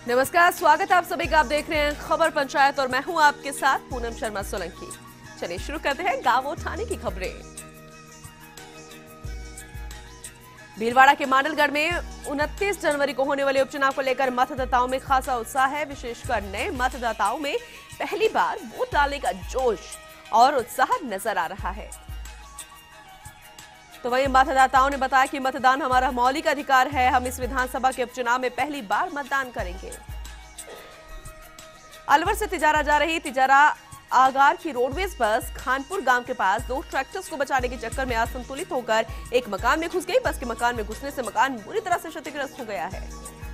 नमस्कार, स्वागत है आप सभी का। आप देख रहे हैं खबर पंचायत और मैं हूं आपके साथ पूनम शर्मा सोलंकी। चलिए शुरू करते हैं गांव उठाने की खबरें। भीलवाड़ा के मांडलगढ़ में 29 जनवरी को होने वाले उपचुनाव को लेकर मतदाताओं में खासा उत्साह है। विशेषकर नए मतदाताओं में पहली बार वोट डालने का जोश और उत्साह नजर आ रहा है। तो वहीं मतदाताओं ने बताया कि मतदान हमारा मौलिक अधिकार है। हम इस विधानसभा के उपचुनाव में पहली बार मतदान करेंगे। अलवर से तिजारा जा रही तिजारा आगार की रोडवेज बस खानपुर गांव के पास दो ट्रैक्टर्स को बचाने के चक्कर में असंतुलित होकर एक मकान में घुस गई। बस के मकान में घुसने से मकान बुरी तरह से क्षतिग्रस्त हो गया है।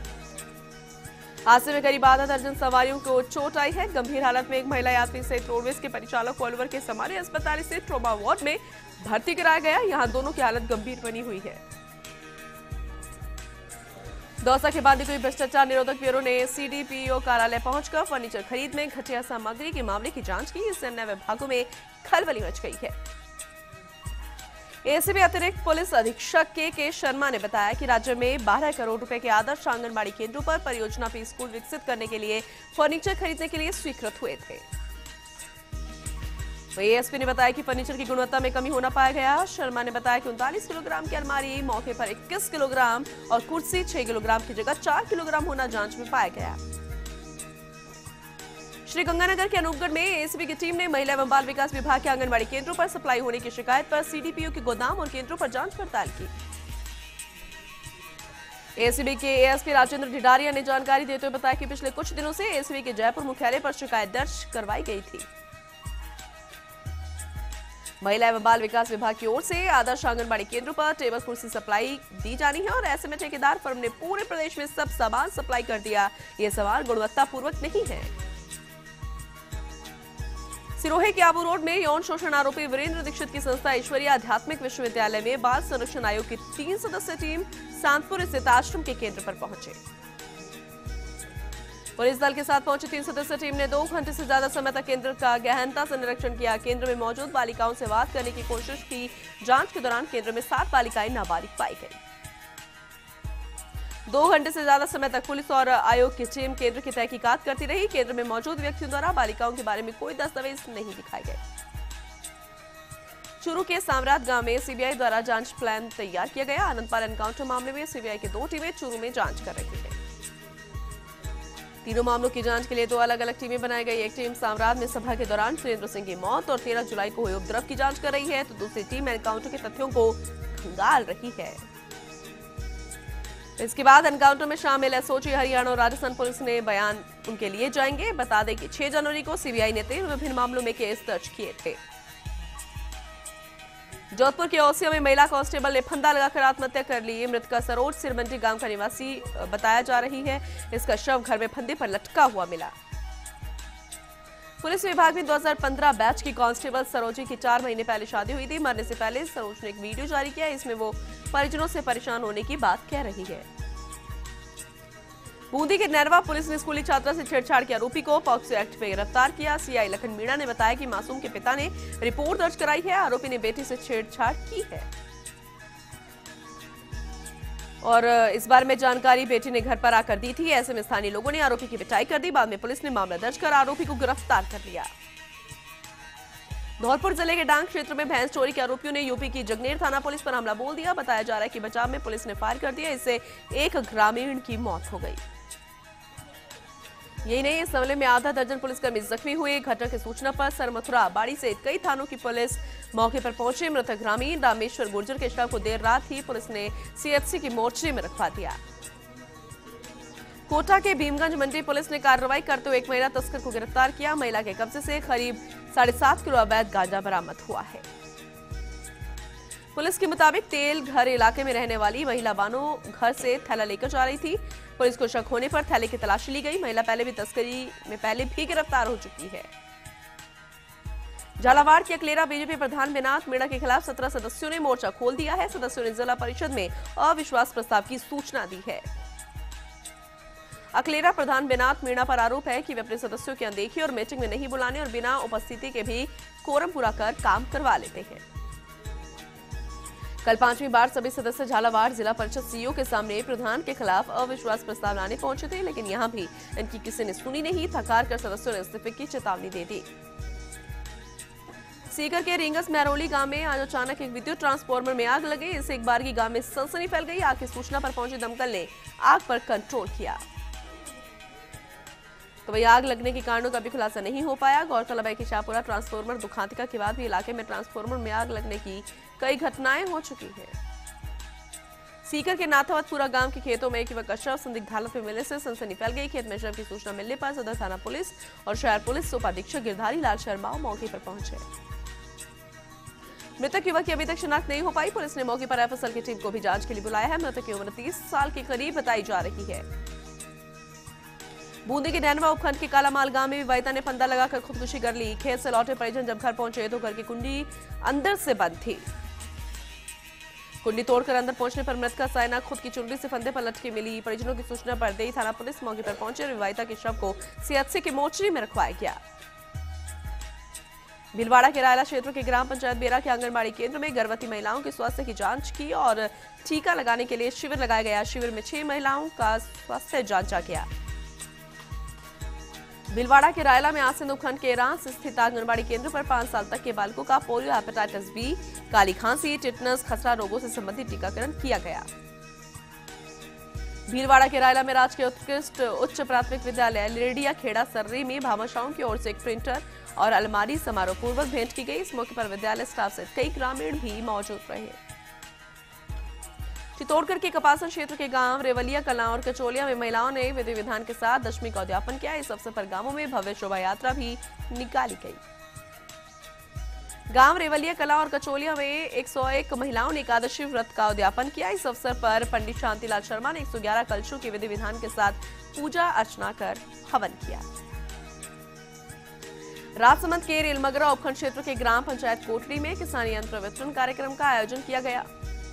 हादसे में करीब आधा दर्जन सवारियों को चोट आई है। गंभीर हालत में एक महिला यात्री सहित रोडवेज के परिचालक को अलवर के समारी अस्पताल से ट्रॉमा वार्ड में भर्ती कराया गया। यहां दोनों की हालत गंभीर बनी हुई है। दौसा के बाद कोई भ्रष्टाचार निरोधक ब्यूरो ने सीडीपीओ कार्यालय पहुंचकर फर्नीचर खरीद में घटिया सामग्री के मामले की जांच की। इससे अन्य विभागों में खलबली मच गई है। एसीबी अतिरिक्त पुलिस अधीक्षक के शर्मा ने बताया कि राज्य में 12 करोड़ रुपए के आदर्श आंगनबाड़ी केंद्रों पर परियोजना पे स्कूल विकसित करने के लिए फर्नीचर खरीदने के लिए स्वीकृत हुए थे। वहीं एएसपी ने बताया कि फर्नीचर की गुणवत्ता में कमी होना पाया गया। शर्मा ने बताया कि 39 किलोग्राम की अलमारी मौके पर 21 किलोग्राम और कुर्सी 6 किलोग्राम की जगह 4 किलोग्राम होना जांच में पाया गया। श्री गंगानगर के अनूपगढ़ में एसीबी की टीम ने महिला एवं बाल विकास विभाग के आंगनबाड़ी केंद्रों पर सप्लाई होने की शिकायत पर सीडीपीओ के गोदाम और केंद्रों पर जांच पड़ताल की। एसीबी के एएसपी राजेंद्र ढिडारिया ने जानकारी देते हुए बताया कि पिछले कुछ दिनों से एसीबी के जयपुर मुख्यालय पर शिकायत दर्ज करवाई गई थी। महिला एवं बाल विकास विभाग की ओर से आदर्श आंगनबाड़ी केंद्रों पर टेबल कुर्सी सप्लाई दी जानी है और ऐसे में ठेकेदार फर्म ने पूरे प्रदेश में सब सामान सप्लाई कर दिया। ये सामान गुणवत्ता पूर्वक नहीं है। सिरोहे के आबू रोड में यौन शोषण आरोपी वीरेंद्र दीक्षित की संस्था ईश्वरीय आध्यात्मिक विश्वविद्यालय में बाल संरक्षण आयोग की 3 सदस्यीय टीम सांतपुर स्थित आश्रम के केंद्र पर पहुंचे। पुलिस दल के साथ पहुंची 3 सदस्यीय टीम ने 2 घंटे से ज्यादा समय तक केंद्र का गहनता से निरीक्षण किया। केंद्र में मौजूद बालिकाओं से बात करने की कोशिश की। जांच के दौरान केंद्र में 7 बालिकाएं नाबालिग पाई गई। 2 घंटे से ज्यादा समय तक पुलिस और आयोग की टीम केंद्र की तहकीकात करती रही। केंद्र में मौजूद व्यक्तियों द्वारा बालिकाओं के बारे में कोई दस्तावेज नहीं दिखाए गए। चूरू के सामरात गांव में सीबीआई द्वारा जांच प्लान तैयार किया गया। आनंदपाल एनकाउंटर मामले में सीबीआई की 2 टीमें चूरू में जांच कर रही है। तीनों मामलों की जांच के लिए 2 अलग-अलग टीमें बनाई गई। एक टीम सामरात में सभा के दौरान सुरेंद्र सिंह की मौत और 13 जुलाई को हुए उपद्रव की जांच कर रही है, तो दूसरी टीम एनकाउंटर के तथ्यों को खंगाल रही है। इसके बाद एनकाउंटर में शामिल एसओजी हरियाणा और राजस्थान पुलिस ने बयान उनके लिए जाएंगे। बता दें कि 6 जनवरी को सीबीआई ने 3 विभिन्न मामलों में केस दर्ज किए थे। जोधपुर के ओसिया में महिला कांस्टेबल ने फंदा लगाकर आत्महत्या कर ली। मृतका सरोज सिरमंडी गांव का निवासी बताया जा रही है। इसका शव घर में फंदे पर लटका हुआ मिला। पुलिस विभाग में 2015 बैच की कांस्टेबल सरोजी की 4 महीने पहले शादी हुई थी। मरने से पहले सरोज ने एक वीडियो जारी किया। इसमें वो परिजनों से परेशान होने की बात कह रही है। बूंदी के नरवा पुलिस ने स्कूली छात्रा से छेड़छाड़ के आरोपी को पॉक्सो एक्ट में गिरफ्तार किया। सीआई लखन मीणा ने बताया कि मासूम के पिता ने रिपोर्ट दर्ज कराई है। आरोपी ने बेटी से छेड़छाड़ की है और इस बारे में जानकारी बेटी ने घर पर आकर दी थी। ऐसे में स्थानीय लोगों ने आरोपी की पिटाई कर दी। बाद में पुलिस ने मामला दर्ज कर आरोपी को गिरफ्तार कर लिया। धौलपुर जिले के डांग क्षेत्र में भैंस चोरी के आरोपियों ने यूपी की जगनेर थाना पुलिस पर हमला बोल दिया। बताया जा रहा है कि बचाव में पुलिस ने फायर कर दिया। इससे एक ग्रामीण की मौत हो गई। यही नहीं, इस हमले में आधा दर्जन पुलिसकर्मी जख्मी हुए। घटना की सूचना पर सरमथुरा बाड़ी से कई थानों की पुलिस मौके पर पहुंचे। मृतक ग्रामीण रामेश्वर गुर्जर के शव को देर रात ही पुलिस ने सीएचसी की मोर्चे में रखवा दिया। कोटा के भीमगंज मंडी पुलिस ने कार्रवाई करते हुए एक महिला तस्कर को गिरफ्तार किया। महिला के कब्जे से करीब 7.5 किलो अवैध गांजा बरामद हुआ है। पुलिस के मुताबिक तेल घर इलाके में रहने वाली महिला बानो घर से थैला लेकर जा रही थी। पुलिस को शक होने पर थैले की तलाशी ली गई। महिला पहले भी तस्करी में गिरफ्तार हो चुकी है। झालावाड़ के अकलेरा बीजेपी प्रधान बेनाथ मीणा के खिलाफ 17 सदस्यों ने मोर्चा खोल दिया है। सदस्यों ने जिला परिषद में अविश्वास प्रस्ताव की सूचना दी है। अकलेरा प्रधान बेनाथ मीणा पर आरोप है कि वे अपने सदस्यों की अनदेखी और मीटिंग में नहीं बुलाने और बिना उपस्थिति के भी कोरम पूरा कर काम करवा लेते हैं। कल 5वीं बार सभी सदस्य झालावाड़ जिला परिषद सीईओ के सामने प्रधान के खिलाफ अविश्वास प्रस्ताव लाने पहुंचे थे, लेकिन यहां भी इनकी किसी ने सुनी नहीं। थकार कर सदस्यों ने इस्तीफे की चेतावनी दे दी। सीकर के रिंगस मैरोली गांव में आज अचानक एक विद्युत ट्रांसफार्मर में आग लगी। इससे एक बार की गांव में सनसनी फैल गई। आग की सूचना पर पहुंचे दमकल ने आग पर कंट्रोल किया, तो वही आग लगने के कारणों का भी खुलासा नहीं हो पाया। गौरतलब है कि शाहपुरा ट्रांसफार्मर दुखांतिका के बाद भी इलाके में ट्रांसफार्मर में आग लगने की कई घटनाएं हो चुकी हैं। सीकर के नाथावतपुरा गांव के खेतों में एक युवक का शव संदिग्ध हालत में मिलने से सनसनी फैल गई। खेत में शव की सूचना मिलने पर सदर थाना पुलिस और शहर पुलिस उपाधीक्षक गिरधारी लाल शर्मा मौके पर पहुंचे। मृतक युवक की अभी तक शिनाख्त नहीं हो पाई। पुलिस ने मौके पर एफएसएल की टीम को भी जांच के लिए बुलाया है। मृतक की उम्र 30 साल के करीब बताई जा रही है। बूंदी के नैनवा उपखंड के कालामाल गांव में विवाहिता ने फंदा लगाकर खुदकुशी कर ली। खेत से लौटे परिजन जब घर पहुंचे तो घर की कुंडी अंदर से बंद थी। कुंडी तोड़कर अंदर पहुंचने पर मृतक का सायना खुद की चुनरी से फंदे पर लटके मिली। परिजनों की सूचना पर देई थाना पुलिस मौके पर पहुंचे और विवाहिता के शव को सीएचसी के मोर्चरी में रखवाया गया। भीलवाड़ा के रायला क्षेत्र के ग्राम पंचायत बेरा के आंगनबाड़ी केंद्र में गर्भवती महिलाओं के स्वास्थ्य की जांच की और टीका लगाने के लिए शिविर लगाया गया। शिविर में 6 महिलाओं का स्वास्थ्य जांचा गया। भीलवाड़ा के रायला में आसिन उपखंड के रांस स्थित आंगनबाड़ी केंद्र पर 5 साल तक के बालकों का पोलियो, हेपेटाइटिस बी, काली खांसी, टिटनस, खसरा रोगों से संबंधित टीकाकरण किया गया। भीलवाड़ा के रायला में राजकीय उत्कृष्ट उच्च प्राथमिक विद्यालय लेडिया खेड़ा सर्री में भामाशाहों की ओर से एक प्रिंटर और अलमारी समारोह पूर्वक भेंट की गई। इस मौके पर विद्यालय स्टाफ सहित कई ग्रामीण भी मौजूद रहे। चित्तौड़गढ़ के कपासन क्षेत्र के गांव रेवलिया कलां और कचौलिया में महिलाओं ने विधि विधान के साथ दशमी का उद्यापन किया। इस अवसर पर गांवों में भव्य शोभा यात्रा भी निकाली गई। गांव रेवलिया कला और कचौलिया में 101 महिलाओं ने एकादशी व्रत का उद्यापन किया। इस अवसर पर पंडित शांतिलाल शर्मा ने 111 कलशों की विधि विधान के साथ पूजा अर्चना कर हवन किया। राजसमंद के रेलमगरा उपखंड क्षेत्र के ग्राम पंचायत कोटरी में किसान यंत्र वितरण कार्यक्रम का आयोजन किया गया।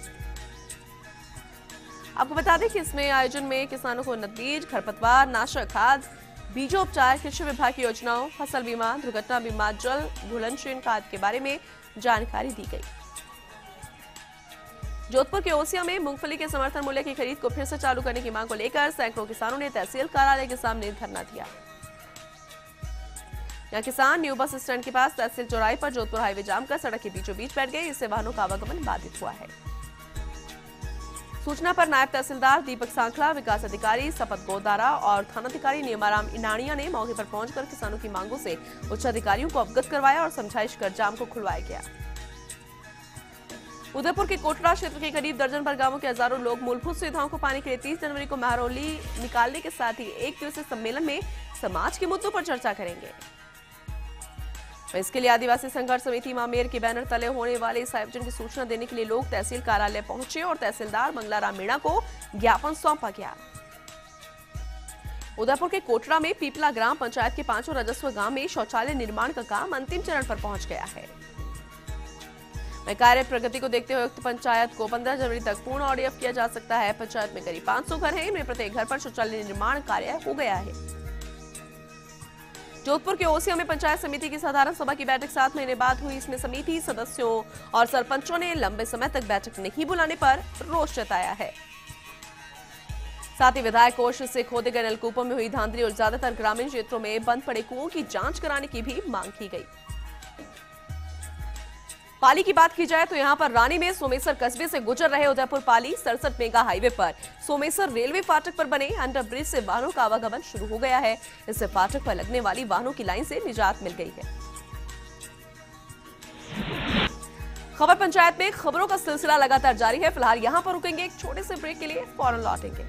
आपको बता दें कि इसमें आयोजन में किसानों को उन्नत बीज, खरपतवार नाशक खाद, बीजोपचार, कृषि विभाग की योजनाओं, फसल बीमा, दुर्घटना बीमा, जल घुलनशील खाद के बारे में जानकारी दी गई। जोधपुर के ओसिया में मूंगफली के समर्थन मूल्य की खरीद को फिर से चालू करने की मांग को लेकर सैकड़ों किसानों ने तहसील कार्यालय के सामने धरना दिया। यहाँ किसान न्यू बस स्टैंड के पास तहसील चौराहे पर जोधपुर हाईवे जाम कर सड़क के बीचों बीच बैठ गए। इससे वाहनों का आवागमन बाधित हुआ है। सूचना पर नायब तहसीलदार दीपक सांखला, विकास अधिकारी सपत गोदारा और थानाधिकारी नियमाराम इनानिया ने मौके पर पहुंचकर किसानों की मांगों से उच्च अधिकारियों को अवगत करवाया और समझाइश कर जाम को खुलवाया गया। उदयपुर के कोटरा क्षेत्र के करीब दर्जन भर गांवों के हजारों लोग मूलभूत सुविधाओं को पाने के लिए 30 जनवरी को महरौली निकालने के साथ ही एक दिवसीय सम्मेलन में समाज के मुद्दों पर चर्चा करेंगे। इसके लिए आदिवासी संघर्ष समिति मामेर के बैनर तले होने वाले इस आयोजन की सूचना देने के लिए लोग तहसील कार्यालय पहुंचे और तहसीलदार मंगलाराम मीणा को ज्ञापन सौंपा गया। उदयपुर के कोटरा में पीपला ग्राम पंचायत के 5 राजस्व गांव में शौचालय निर्माण का काम अंतिम चरण पर पहुंच गया है। कार्य प्रगति को देखते हुए उक्त पंचायत को 15 जनवरी तक पूर्ण ऑडिट किया जा सकता है। पंचायत में करीब 500 घर हैं। इनमें प्रत्येक घर पर शौचालय निर्माण कार्य हो गया है। जोधपुर के ओसिया में पंचायत समिति की साधारण सभा की बैठक 7 महीने बाद हुई। इसमें समिति सदस्यों और सरपंचों ने लंबे समय तक बैठक नहीं बुलाने पर रोष जताया है। साथ ही विधायक कोष से खोदे गए नलकूपों में हुई धांधली और ज्यादातर ग्रामीण क्षेत्रों में बंद पड़े कुओं की जांच कराने की भी मांग की गई। पाली की बात की जाए तो यहां पर रानी में सोमेसर कस्बे से गुजर रहे उदयपुर पाली 67 मेगा हाईवे पर सोमेसर रेलवे फाटक पर बने अंडर ब्रिज से वाहनों का आवागमन शुरू हो गया है। इससे फाटक पर लगने वाली वाहनों की लाइन से निजात मिल गई है। खबर पंचायत में खबरों का सिलसिला लगातार जारी है। फिलहाल यहां पर रुकेंगे एक छोटे से ब्रेक के लिए, फौरन लौटेंगे।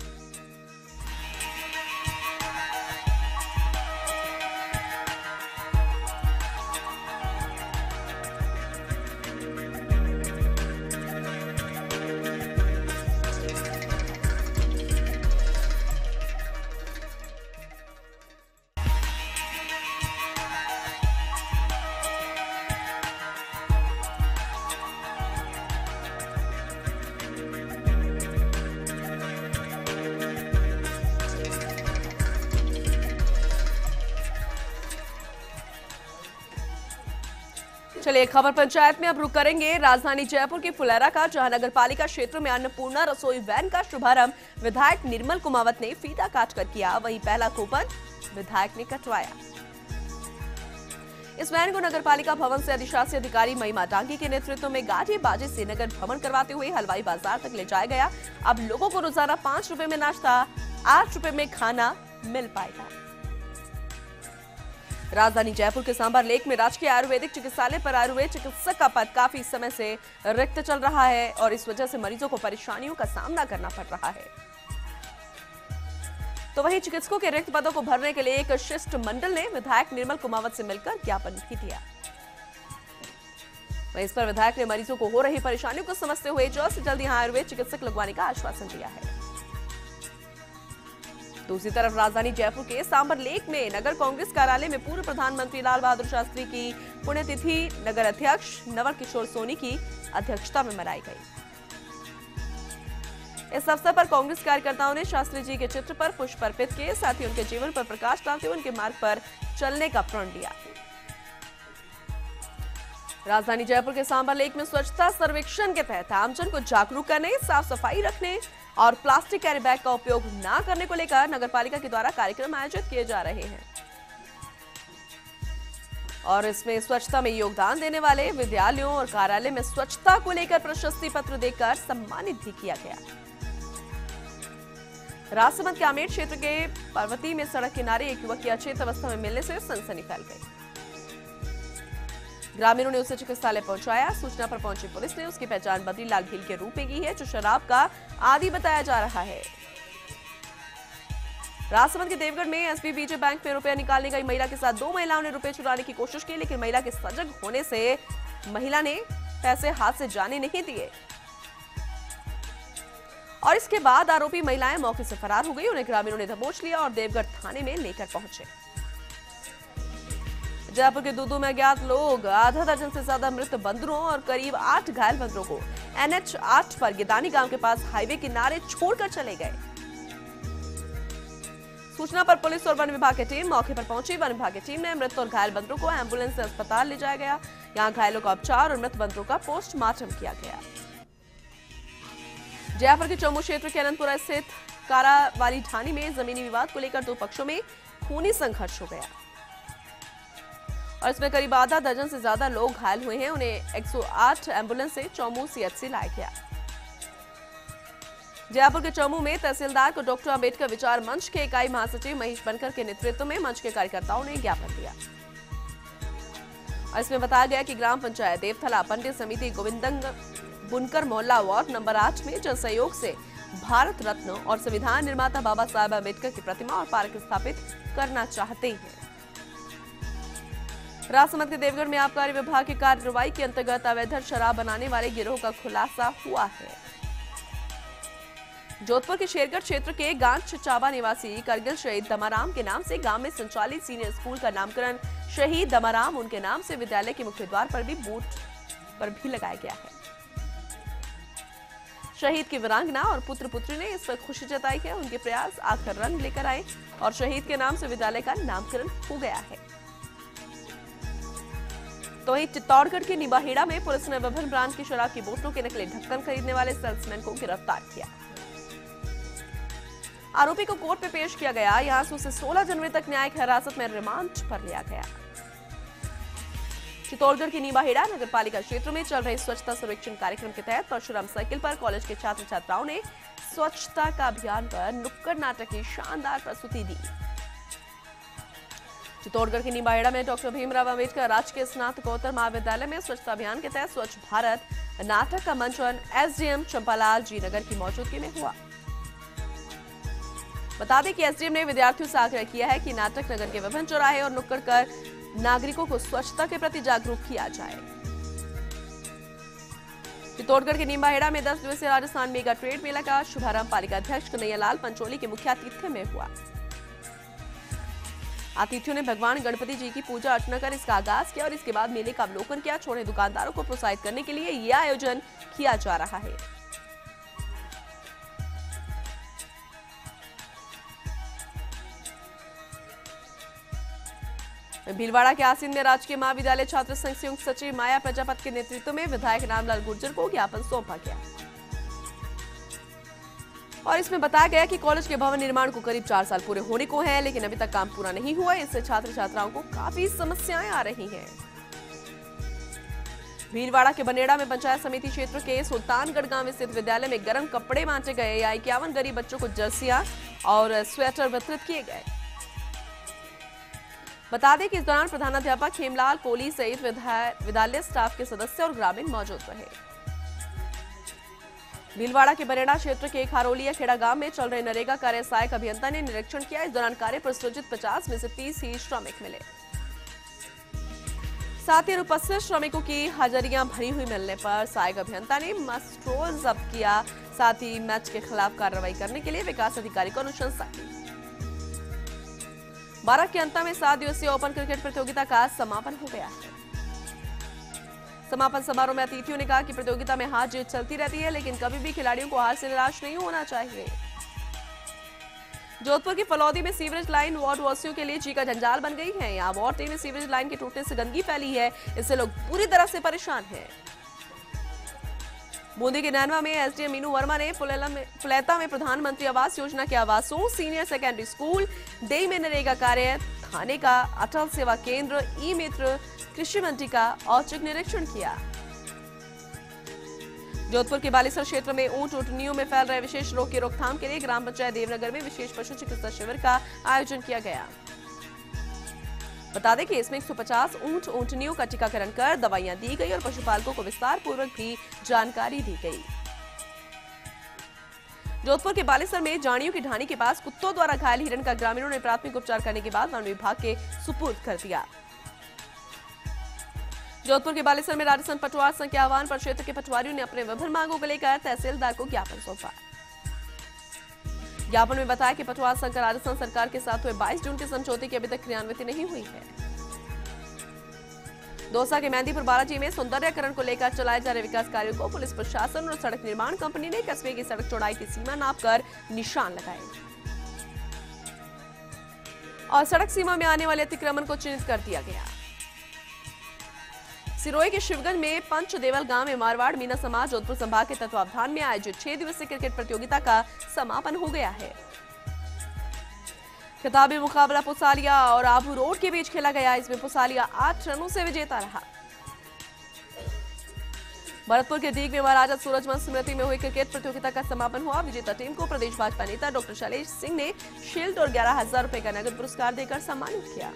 चलिए खबर पंचायत में अब रुक करेंगे राजधानी जयपुर के फुलेरा का, जहां नगर पालिका क्षेत्र में अन्नपूर्णा रसोई वैन का शुभारंभ विधायक निर्मल कुमावत ने फीता काटकर किया। वहीं पहला कूपन विधायक ने कटवाया। इस वैन को नगर पालिका भवन से अधिशासी अधिकारी महिमा डांगी के नेतृत्व में गाजे बाजे से नगर भ्रमण करवाते हुए हलवाई बाजार तक ले जाया गया। अब लोगों को रोजाना 5 रुपए में नाश्ता, 8 रुपए में खाना मिल पाएगा। राजधानी जयपुर के सांबर लेक में राजकीय आयुर्वेदिक चिकित्सालय पर आयुर्वेद चिकित्सक का पद काफी समय से रिक्त चल रहा है और इस वजह से मरीजों को परेशानियों का सामना करना पड़ रहा है। तो वहीं चिकित्सकों के रिक्त पदों को भरने के लिए एक शिष्टमंडल ने विधायक निर्मल कुमावत से मिलकर ज्ञापन भी दिया। वहीं इस पर विधायक ने मरीजों को हो रही परेशानियों को समझते हुए जल्द से जल्द यहां आयुर्वेद चिकित्सक लगवाने का आश्वासन दिया है। दूसरी तरफ राजधानी जयपुर के सांबर लेक में नगर कांग्रेस कार्यालय में पूर्व प्रधानमंत्री लाल बहादुर शास्त्री की पुण्यतिथि नगर अध्यक्ष नवल किशोर सोनी की अध्यक्षता में मनाई गई। इस अवसर पर कांग्रेस कार्यकर्ताओं ने शास्त्री जी के चित्र पर पुष्प अर्पित किए, साथ ही उनके जीवन पर प्रकाश डालते हुए उनके मार्ग पर चलने का प्रण लिया। राजधानी जयपुर के सांबर लेक में स्वच्छता सर्वेक्षण के तहत आमजन को जागरूक करने, साफ सफाई रखने और प्लास्टिक कैरी बैग का उपयोग न करने को लेकर नगरपालिका के द्वारा कार्यक्रम आयोजित किए जा रहे हैं और इसमें स्वच्छता में योगदान देने वाले विद्यालयों और कार्यालय में स्वच्छता को लेकर प्रशस्ति पत्र देकर सम्मानित भी किया गया। राजसमंद के आमेर क्षेत्र के पर्वती में सड़क किनारे एक युवक की अचेत अवस्था में मिलने से सनसनी फैल गई। ग्रामीणों ने उसे चिकित्सालय पहुंचाया। सूचना पर पहुंची पुलिस ने उसकी पहचान बद्रीलाल भील के रूप में की है, जो शराब का आदी बताया जा रहा है। राजसमंद के देवगढ़ में एसबीबीजे बैंक में रुपया निकालने गई महिला के साथ 2 महिलाओं ने रुपए चुराने की कोशिश की, लेकिन महिला के सजग होने से महिला ने पैसे हाथ से जाने नहीं दिए और इसके बाद आरोपी महिलाएं मौके से फरार हो गई। उन्हें ग्रामीणों ने दबोच लिया और देवगढ़ थाने में लेकर पहुंचे। जयपुर के दूदू में अज्ञात लोग आधा दर्जन से ज्यादा मृत बंदरों और करीब 8 घायल बंदरों को NH 8 पर गिदानी गांव के पास हाईवे किनारे छोड़कर चले गए। सूचना पर पुलिस और वन विभाग की टीम मौके पर पहुंची। वन विभाग की टीम ने मृत और घायल बंदरों को एम्बुलेंस से अस्पताल ले जाया गया। यहां घायलों का उपचार और मृत बंदरों का पोस्टमार्टम किया गया। जयपुर के चौमू क्षेत्र के अनंतपुरा स्थित कारावाली ढाणी में जमीनी विवाद को लेकर 2 पक्षों में खूनी संघर्ष हो गया और इसमें करीब आधा दर्जन से ज्यादा लोग घायल हुए हैं। उन्हें 108 एम्बुलेंस से चौमू सीएचसी लाया गया। जयपुर के चौमू में तहसीलदार को डॉक्टर अंबेडकर विचार मंच के इकाई महासचिव महेश बनकर के नेतृत्व में मंच के कार्यकर्ताओं ने ज्ञापन दिया और इसमें बताया गया कि ग्राम पंचायत देवथला पंडित समिति गोविंदंग बुनकर मोहल्ला वार्ड नंबर 8 में जन सहयोग से भारत रत्न और संविधान निर्माता बाबा साहेब अम्बेडकर की प्रतिमा और पार्क स्थापित करना चाहते हैं। राजसमंद के देवगढ़ में आबकारी विभाग की कार्रवाई के अंतर्गत अवैध शराब बनाने वाले गिरोह का खुलासा हुआ है। जोधपुर के शेरगढ़ क्षेत्र के गांच चावा निवासी करगिल शहीद दमाराम के नाम से गांव में संचालित सीनियर स्कूल का नामकरण शहीद दमाराम उनके नाम से विद्यालय के मुख्य द्वार पर भी बोर्ड पर भी लगाया गया है। शहीद की वीरांगना और पुत्र पुत्री ने इस पर खुशी जताई है। उनके प्रयास आखिर रंग लेकर आए और शहीद के नाम से विद्यालय का नामकरण हो गया है। तो वहीं चित्तौड़गढ़ के निबाहेड़ा में पुलिस ने विभिन्न ब्रांड की शराब की बोतलों के नकली ढक्कन खरीदने वाले सेल्समैन को गिरफ्तार किया। आरोपी को कोर्ट में पेश किया गया। यहां से उसे 16 जनवरी तक न्यायिक हिरासत में रिमांड पर लिया गया। चित्तौड़गढ़ के निबाहेड़ा नगर पालिका क्षेत्र में चल रहे स्वच्छता सर्वेक्षण कार्यक्रम के तहत परशुराम सर्किल पर कॉलेज के छात्र छात्राओं ने स्वच्छता का अभियान पर नुक्कड़ नाटक की शानदार प्रस्तुति दी। चित्तौड़गढ़ के निबाहेड़ा में डॉक्टर भीमराव अम्बेडकर राजकीय स्नातकोत्तर महाविद्यालय में स्वच्छता अभियान के तहत स्वच्छ भारत नाटक का मंचन एसडीएम चंपालाल जी नगर की मौजूदगी में हुआ। बता दें कि एसडीएम ने विद्यार्थियों से आग्रह किया है कि नाटक नगर के विभिन्न चौराहे और नुक्कड़ कर नागरिकों को स्वच्छता के प्रति जागरूक किया जाए। चित्तौड़गढ़ के निबाहेड़ा में 10 दिवसीय राजस्थान मेगा ट्रेड मेला का शुभारंभ पालिका अध्यक्ष कन्हैयालाल पंचोली के मुख्य आतिथ्य में हुआ। अतिथियों ने भगवान गणपति जी की पूजा अर्चना कर इसका आगाज किया और इसके बाद मेले का अवलोकन किया। छोटे दुकानदारों को प्रोत्साहित करने के लिए यह आयोजन किया जा रहा है। भीलवाड़ा के आसीन में राजकीय महाविद्यालय छात्र संघ संयुक्त सचिव माया प्रजापति के नेतृत्व में विधायक रामलाल गुर्जर को ज्ञापन सौंपा गया और इसमें बताया गया कि कॉलेज के भवन निर्माण को करीब 4 साल पूरे होने को हैं, लेकिन अभी तक काम पूरा नहीं हुआ है। इससे छात्र छात्राओं को काफी समस्याएं आ रही हैं। भीलवाड़ा के बनेड़ा में पंचायत समिति क्षेत्र के सुल्तानगढ़ गांव स्थित विद्यालय में गर्म कपड़े बांटे गए। 51 गरीब बच्चों को जर्सियां और स्वेटर वितरित किए गए। बता दें कि इस दौरान प्रधानाध्यापक हेमलाल कोहली सहित विद्यालय स्टाफ के सदस्य और ग्रामीण मौजूद रहे। भीलवाड़ा के बनेड़ा क्षेत्र के खारोलिया खेड़ा गांव में चल रहे नरेगा कार्य सहायक अभियंता ने निरीक्षण किया। इस दौरान कार्य पर सृजित 50 में से 30 ही श्रमिक मिले। साथ ही अनुपस्थित श्रमिकों की हाजिरियां भरी हुई मिलने पर सहायक अभियंता ने मस्ट रोल जब्त किया। साथ ही मैच के खिलाफ कार्रवाई करने के लिए विकास अधिकारी को अनुशंसा की। 12 के अंत में 7 दिवसीय ओपन क्रिकेट प्रतियोगिता का समापन हो गया है। समापन समारोह में अतिथियों ने कहा कि प्रतियोगिता में हार जीत चलती रहती है, लेकिन कभी भी खिलाड़ियों को हार से निराश नहीं होना चाहिए। जोधपुर की फलौदी में सीवरेज लाइन वार्ड वासियों के लिए चीका जंजाल बन गई है। यहाँ वार्ड 3 में सीवरेज लाइन के टूटने से गंदगी फैली है। इससे लोग पूरी तरह से परेशान हैं। बूंदी के नैनवा में एसडीएम मीनू वर्मा ने फुलेता में प्रधानमंत्री आवास योजना के आवासों, सीनियर सेकेंडरी स्कूल, डेई में नरेगा कार्य, थाने का अटल सेवा केंद्र, ई मित्र, कृषि मंडी का औचक निरीक्षण किया। जोधपुर के बालेसर क्षेत्र में ऊंट ऊँटनियों में फैल रहे विशेष रोग की रोकथाम के लिए ग्राम पंचायत देवनगर में विशेष पशु चिकित्सा शिविर का आयोजन किया गया। बता दें कि इसमें 150 ऊंट ऊँटनियों का टीकाकरण कर दवाइयां दी गई और पशुपालकों को विस्तार पूर्वक भी जानकारी दी गई। जोधपुर के बालेसर में जानियों की ढाणी के पास कुत्तों द्वारा घायल हिरण का ग्रामीणों ने प्राथमिक उपचार करने के बाद वन विभाग के सुपुर्द कर दिया। जोधपुर के बालेसर में राजस्थान पटवार संघ के आह्वान पर क्षेत्र के पटवारियों ने अपने विभिन्न मांगों को लेकर तहसीलदार को ज्ञापन सौंपा। ज्ञापन में बताया कि पटवार संघ का राजस्थान सरकार के साथ हुए 22 जून के समझौते की अभी तक क्रियान्वित नहीं हुई है। दौसा के मेहंदीपुर बालाजी में सौंदर्यकरण को लेकर चलाए जा रहे विकास कार्यों को पुलिस प्रशासन और सड़क निर्माण कंपनी ने कस्बे की सड़क चौड़ाई की सीमा नापकर निशान लगाए और सड़क सीमा में आने वाले अतिक्रमण को चिन्हित कर दिया गया। सिरोही के शिवगंज में पंचदेवल गांव में मारवाड़ मीना समाज जोधपुर संभाग के तत्वावधान में आयोजित 6 दिवसीय क्रिकेट प्रतियोगिता का समापन हो गया है। खिताबी मुकाबला पुसालिया और आबू रोड के बीच खेला गया। इसमें पुसालिया 8 रनों से विजेता रहा। भरतपुर के दीग में महाराजा सूरजवंश स्मृति में हुई क्रिकेट प्रतियोगिता का समापन हुआ। विजेता टीम को प्रदेश भाजपा नेता डॉक्टर शैलेश सिंह ने शील्ड और 11,000 रुपए का नगद पुरस्कार देकर सम्मानित किया।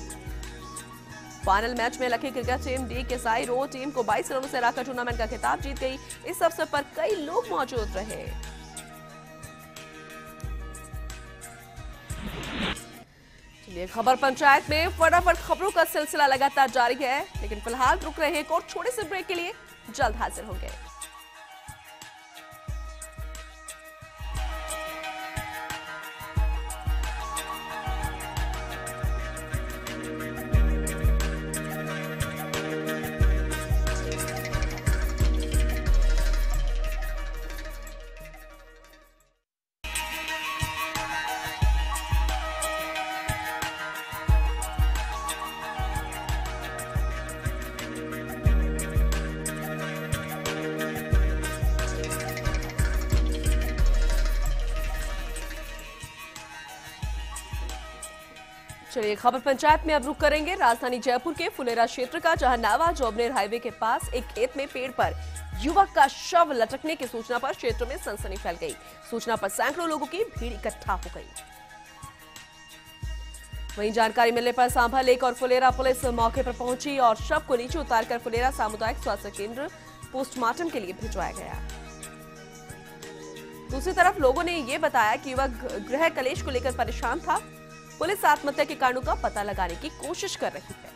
फाइनल मैच में लखी क्रिकेट टीम डी के साई रो टीम को 22 रनों से हराकर टूर्नामेंट का खिताब जीत गई। इस अवसर पर कई लोग मौजूद रहे। चलिए, खबर पंचायत में फटाफट खबरों का सिलसिला लगातार जारी है, लेकिन फिलहाल रुक रहे हैं एक और छोटे से ब्रेक के लिए। जल्द हाजिर होंगे। चलिए, खबर पंचायत में अब रुक करेंगे राजधानी जयपुर के फुलेरा क्षेत्र का, जहां नावा जोबनेर हाईवे के पास एक खेत में पेड़ पर युवक का शव लटकने की सूचना पर क्षेत्र में सनसनी फैल गई। सूचना पर सैकड़ों लोगों की भीड़ इकट्ठा हो गई। वहीं जानकारी मिलने पर सांभा लेक और फुलेरा पुलिस मौके पर पहुंची और शव को नीचे उतारकर फुलेरा सामुदायिक स्वास्थ्य केंद्र पोस्टमार्टम के लिए भिजवाया गया। दूसरी तरफ लोगों ने यह बताया कि युवक गृह कलेश को लेकर परेशान था। पुलिस आत्महत्या के कारणों का पता लगाने की कोशिश कर रही है।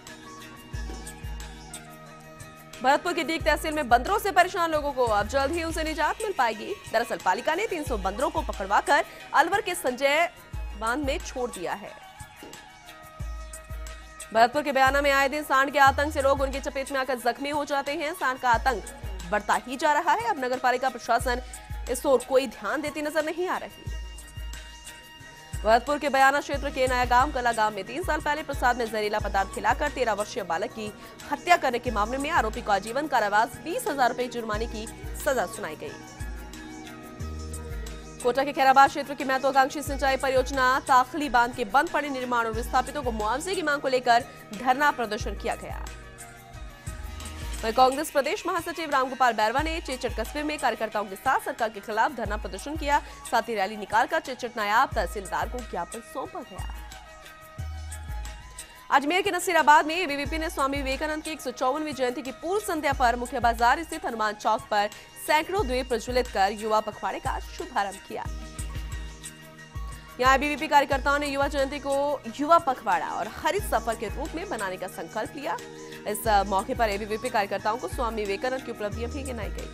भरतपुर की डीग तहसील में बंदरों से परेशान लोगों को अब जल्द ही उसे निजात मिल पाएगी। दरअसल पालिका ने 300 बंदरों को पकड़वाकर अलवर के संजय बांध में छोड़ दिया है। भरतपुर के बयाना में आए दिन सांड के आतंक से लोग उनकी चपेट में आकर जख्मी हो जाते हैं। सांड का आतंक बढ़ता ही जा रहा है। अब नगर पालिका प्रशासन इस ओर कोई ध्यान देती नजर नहीं आ रही। भरतपुर के बयाना क्षेत्र के नया गांव कला गांव में 3 साल पहले प्रसाद में जहरीला पदार्थ खिलाकर 13 वर्षीय बालक की हत्या करने के मामले में आरोपी को आजीवन कारावास 20,000 रुपए जुर्माने की सजा सुनाई गई। कोटा के खैराबाद क्षेत्र की महत्वाकांक्षी सिंचाई परियोजना ताखली बांध के बंद पड़े निर्माण और विस्थापितों को मुआवजे की मांग को लेकर धरना प्रदर्शन किया गया। वहीं कांग्रेस प्रदेश महासचिव रामगोपाल बैरवा ने चेचट कस्बे में कार्यकर्ताओं के साथ सरकार के खिलाफ धरना प्रदर्शन किया। साथ ही रैली निकालकर चेचट नायाब तहसीलदार को ज्ञापन सौंपा गया। अजमेर के नसीराबाद में एबीवीपी ने स्वामी विवेकानंद की 154वीं जयंती की पूर्व संध्या पर मुख्य बाजार स्थित हनुमान चौक पर सैकड़ों द्वीप प्रज्वलित कर युवा पखवाड़े का शुभारंभ किया। यहाँ एबीवीपी कार्यकर्ताओं ने युवा जयंती को युवा पखवाड़ा और हरित सफर के रूप में बनाने का संकल्प लिया। इस मौके पर एबीवीपी कार्यकर्ताओं को स्वामी विवेकानंद की उपलब्धियां भी गिनाई गई।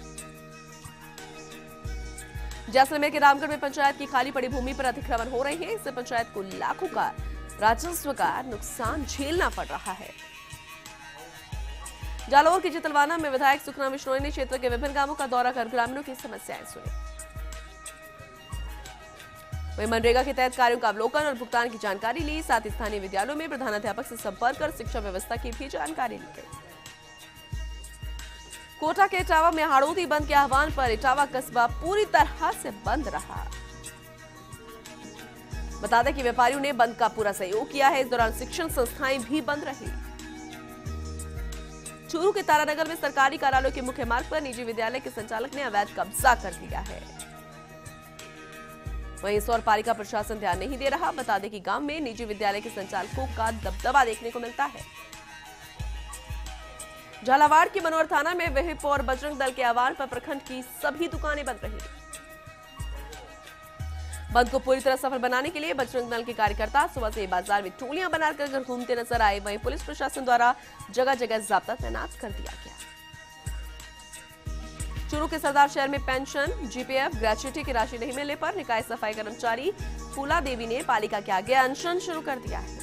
जैसलमेर के रामगढ़ में पंचायत की खाली पड़ी भूमि पर अतिक्रमण हो रहे हैं। इससे पंचायत को लाखों का राजस्व का नुकसान झेलना पड़ रहा है। जालौर के चितलवाना में विधायक सुखराम बिश्नोई ने क्षेत्र के विभिन्न गांवों का दौरा कर ग्रामीणों की समस्याएं सुनी। वहीं मनरेगा के तहत कार्यों का अवलोकन और भुगतान की जानकारी ली। साथ ही स्थानीय विद्यालयों में प्रधानाध्यापक से संपर्क कर शिक्षा व्यवस्था की भी जानकारी ली गई। कोटा के इटावा में हाड़ौती बंद के आह्वान पर इटावा कस्बा पूरी तरह से बंद रहा। बता दें कि व्यापारियों ने बंद का पूरा सहयोग किया है। इस दौरान शिक्षण संस्थाएं भी बंद रही। चूरू के तारानगर में सरकारी कार्यालयों के मुख्य मार्ग पर निजी विद्यालय के संचालक ने अवैध कब्जा कर लिया है। वहीं इस ओर पालिका प्रशासन ध्यान नहीं दे रहा। बता दें कि गांव में निजी विद्यालय के संचालकों का दबदबा देखने को मिलता है। झालावाड़ के मनोहर थाना में विहिप और बजरंग दल के आह्वान पर प्रखंड की सभी दुकानें बंद रही। बंद को पूरी तरह सफल बनाने के लिए बजरंग दल के कार्यकर्ता सुबह से बाजार में टोलियां बनाकर घूमते नजर आए। वहीं पुलिस प्रशासन द्वारा जगह जगह जाब्ता तैनात कर दिया गया। चूरू के सरदार शहर में पेंशन, जीपीएफ, ग्रेच्युटी की राशि नहीं मिलने पर निकाय सफाई कर्मचारी फूला देवी ने पालिका के आगे अनशन शुरू कर दिया है।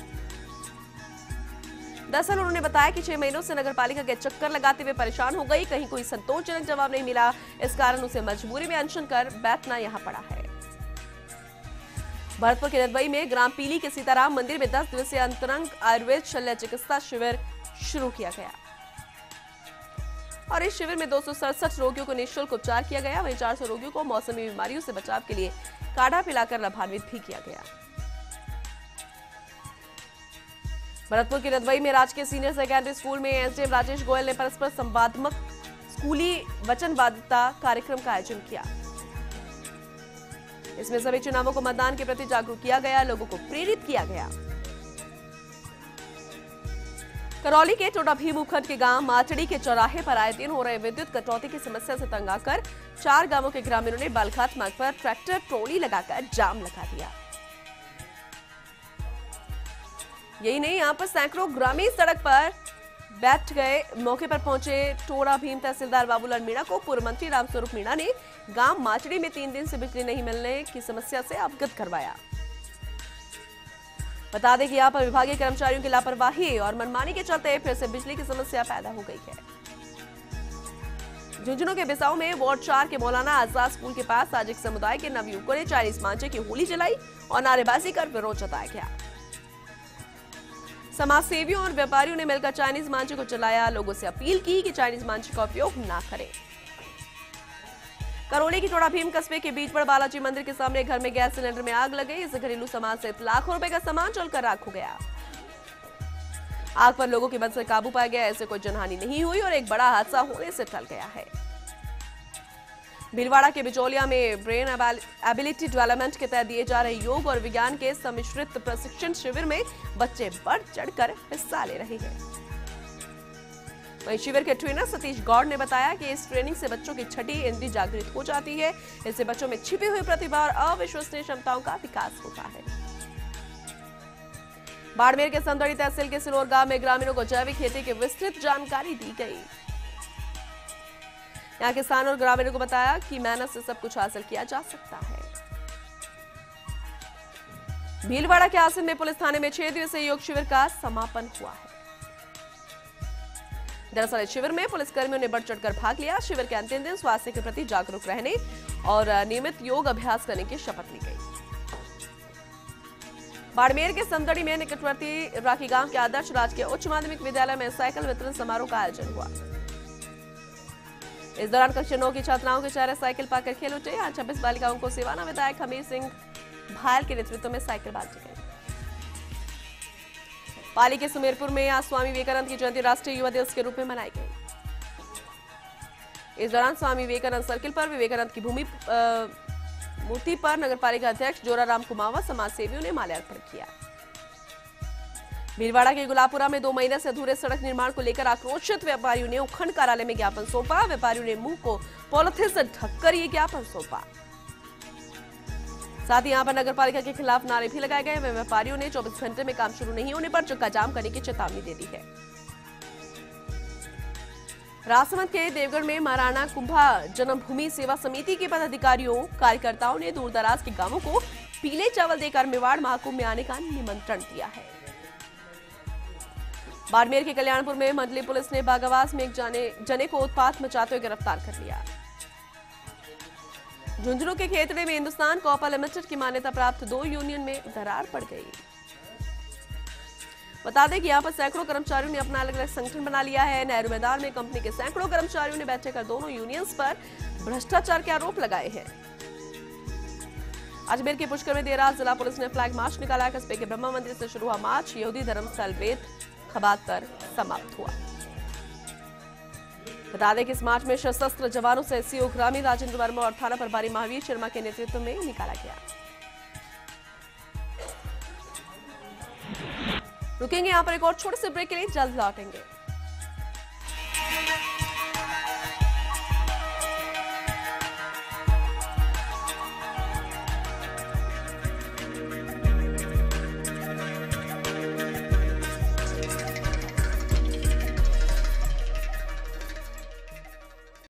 दरअसल उन्होंने बताया कि 6 महीनों से नगर पालिका के चक्कर लगाते हुए परेशान हो गई। कहीं कोई संतोषजनक जवाब नहीं मिला। इस कारण उसे मजबूरी में अनशन कर बैठना यहां पड़ा है। भरतपुर के नदबई में ग्राम पीली के सीताराम मंदिर में 10 दिवसीय अंतरंग आयुर्वेद शल्य चिकित्सा शिविर शुरू किया गया और इस शिविर में 267 रोगियों को निःशुल्क उपचार किया गया। वहीं 400 रोगियों को मौसमी बीमारियों से बचाव के लिए काढ़ा पिलाकर लाभान्वित भी किया गया। भरतपुर के नदबई में राजकीय सीनियर सेकेंडरी स्कूल में एसडीएम राजेश गोयल ने परस्पर संवादात्मक स्कूली वचनबद्धता कार्यक्रम का आयोजन किया। इसमें सभी चुनावों को मतदान के प्रति जागरूक किया गया, लोगों को प्रेरित किया गया। करौली के टोडा भीम उपखंड के गांव माचड़ी के चौराहे पर आए दिन हो रहे विद्युत कटौती की समस्या से तंग आकर 4 गांवों के ग्रामीणों ने बालघाट मार्ग पर ट्रैक्टर ट्रॉली लगाकर जाम लगा दिया। यही नहीं, यहां पर सैकड़ों ग्रामीण सड़क पर बैठ गए। मौके पर पहुंचे टोडा भीम तहसीलदार बाबूलाल मीणा को पूर्व मंत्री रामस्वरूप मीणा ने गांव माचड़ी में 3 दिन से बिजली नहीं मिलने की समस्या से अवगत करवाया। बता दें कि यहां पर विभागीय कर्मचारियों की लापरवाही और मनमानी के चलते फिर से बिजली की समस्या पैदा हो गई है। झुंझुनू के बिसाऊ में वार्ड 4 के मौलाना आजाद स्कूल के पास आज एक समुदाय के नवयुवकों ने चाइनीज मांझे की होली जलाई और नारेबाजी कर विरोध जताया गया। समाज सेवियों और व्यापारियों ने मिलकर चाइनीज मांझे को जलाया। लोगों से अपील की कि चाइनीज मांझे का उपयोग ना करें। करौली की टोडा भीम कस्बे के बीचबड़ बालाजी मंदिर के सामने घर में गैस सिलेंडर में आग लग गई। इस घरेलू सामान से लाखों रुपए का सामान जलकर राख हो गया। आग पर लोगों की मदद से काबू पाया गया। ऐसे कोई जनहानि नहीं हुई और एक बड़ा हादसा होने से टल गया है। भीलवाड़ा के बिचौलिया में ब्रेन एबिलिटी डेवलपमेंट के तहत दिए जा रहे योग और विज्ञान के सम्मिश्रित प्रशिक्षण शिविर में बच्चे बढ़ चढ़कर हिस्सा ले रहे हैं। वहीं शिविर के ट्रेनर सतीश गौड़ ने बताया कि इस ट्रेनिंग से बच्चों की छठी इंद्री जागृत हो जाती है। इससे बच्चों में छिपी हुई प्रतिभा और अविश्वसनीय क्षमताओं का विकास होता है। बाड़मेर के संदड़ी तहसील के सिलोर गांव में ग्रामीणों को जैविक खेती की विस्तृत जानकारी दी गई। यहाँ के किसानों और ग्रामीणों को बताया कि मेहनत से सब कुछ हासिल किया जा सकता है। भीलवाड़ा के आसिम में पुलिस थाने में 6 दिवसीय योग शिविर का समापन हुआ है। दरअसल इस शिविर में पुलिसकर्मियों ने बढ़ चढ़कर भाग लिया। शिविर के अंतिम दिन स्वास्थ्य के प्रति जागरूक रहने और नियमित योग अभ्यास करने की शपथ ली गई। बाड़मेर के समदड़ी में निकटवर्ती राखी गांव के आदर्श राजकीय उच्च माध्यमिक विद्यालय में साइकिल वितरण समारोह का आयोजन हुआ। इस दौरान कक्षा 9 की छात्राओं के चेहरे साइकिल पाकर खेल उठे। आज 26 बालिकाओं को सेवाना विधायक हमीर सिंह भायल के नेतृत्व में साइकिल बांटी गई। पाली के सुमेरपुर में आज स्वामी विवेकानंद की जयंती राष्ट्रीय युवा दिवस के रूप में मनाई गई। इस दौरान स्वामी विवेकानंद सर्किल पर विवेकानंद की मूर्ति पर नगरपालिका अध्यक्ष जोराराम कुमावत समाज सेवियों ने माल्यार्पण किया। भीलवाड़ा के गुलाबपुरा में 2 महीने से अधूरे सड़क निर्माण को लेकर आक्रोशित व्यापारियों ने उपखंड कार्यालय में ज्ञापन सौंपा। व्यापारियों ने मुंह को पॉलिथीन से ढककर ये ज्ञापन सौंपा। साथ ही यहां पर नगरपालिका के खिलाफ नारे भी लगाए गए। व्यापारियों ने 24 घंटे में काम शुरू नहीं होने पर चक्का जाम करने की चेतावनी दे दी है। राजसमंद के देवगढ़ में महाराणा कुंभा जन्मभूमि सेवा समिति के पदाधिकारियों कार्यकर्ताओं ने दूरदराज के गांवों को पीले चावल देकर मेवाड़ महाकुंभ में आने का निमंत्रण दिया है। बाड़मेर के कल्याणपुर में मंडली पुलिस ने बागावास में एक जने को उत्पात मचाते हुए गिरफ्तार कर लिया। झुंझुनू के खेतड़े में हिंदुस्तान कॉपर लिमिटेड की मान्यता प्राप्त 2 यूनियन में दरार पड़ गई। बता दें कि यहां पर सैकड़ों कर्मचारियों ने अपना अलग अलग संगठन बना लिया है। नेहरू मैदान में कंपनी के सैकड़ों कर्मचारियों ने बैठक कर दोनों यूनियंस पर भ्रष्टाचार के आरोप लगाए हैं। अजमेर के पुष्कर में देर रात जिला पुलिस ने फ्लैग मार्च निकाला। कस्बे के ब्रह्मा मंदिर से शुरू हुआ मार्च यहूदी धर्मस्थल बेत खबात पर समाप्त हुआ। बता दें कि इस मार्च में सशस्त्र जवानों से एससीओ ग्रामीण राजेंद्र वर्मा और थाना प्रभारी महावीर शर्मा के नेतृत्व में निकाला गया। रुकेंगे यहां पर एक और छोटे से ब्रेक के लिए, जल्द लौटेंगे।